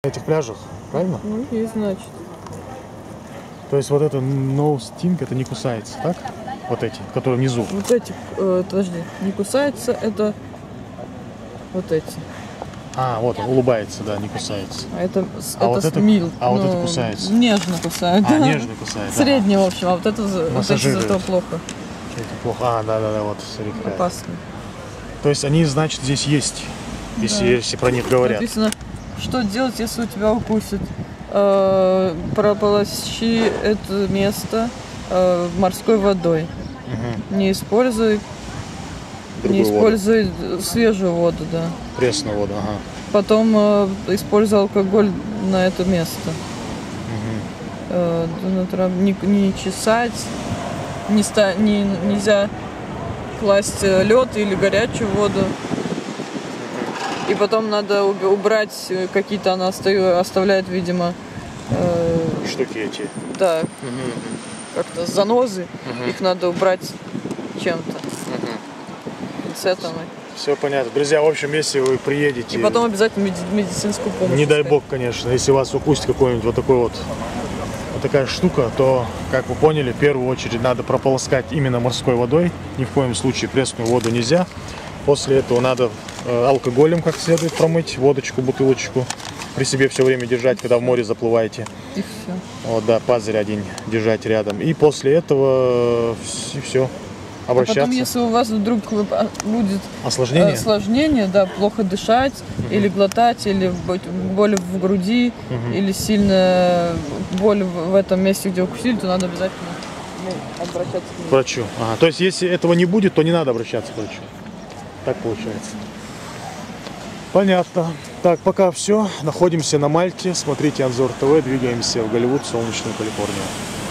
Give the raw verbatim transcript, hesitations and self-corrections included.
На этих пляжах, правильно? Ну, есть, значит. То есть вот это no sting, это не кусается, так? Вот эти, которые внизу. Вот эти, э, подожди, не кусается, это вот эти. А, вот он улыбается, да, не кусается. А это, А это вот это, мил. а вот ну, это кусается. Нежно кусает. А, да. нежно кусает. Да. Средний, в общем, а вот это вот эти зато плохо. Это плохо. А, да, да, да, вот, смотри, какая. Опасно. То есть они, значит, здесь есть, если, Да. если про них говорят. Написано, что делать, если у тебя укусит. Э, прополощи это место э, морской водой. Угу. Не используй, Другую не используй воду. Свежую воду, да. Пресную воду, ага. Потом э, используй алкоголь на это место. Угу. Э, не, не чесать, не ста, не, нельзя класть лед или горячую воду. И потом надо убрать какие-то, она оставляет, видимо, э, штуки эти. Да, угу. как-то занозы, угу. Их надо убрать чем-то. Угу. Пинцетом. Все понятно. Друзья, в общем, если вы приедете... И потом обязательно меди медицинскую помощь. Не дай бог, конечно, если вас укусит какой-нибудь вот такой вот, вот такая штука, то, как вы поняли, в первую очередь надо прополоскать именно морской водой. Ни в коем случае пресную воду нельзя. После этого надо э, алкоголем как следует промыть водочку, бутылочку. При себе все время держать, когда в море заплываете. И все. Вот, да, пазырь один держать рядом. И после этого все, все обращаться. А потом, если у вас вдруг будет осложнение, осложнение, да, плохо дышать, угу. Или глотать, или боль в груди, угу. Или сильная боль в этом месте, где укусили, то надо обязательно обращаться к врачу. Ага. То есть, если этого не будет, то не надо обращаться к врачу. Так получается. Понятно. Так, пока все. Находимся на Мальте. Смотрите Анзор ТВ. Двигаемся в Голливуд, солнечную Калифорнию.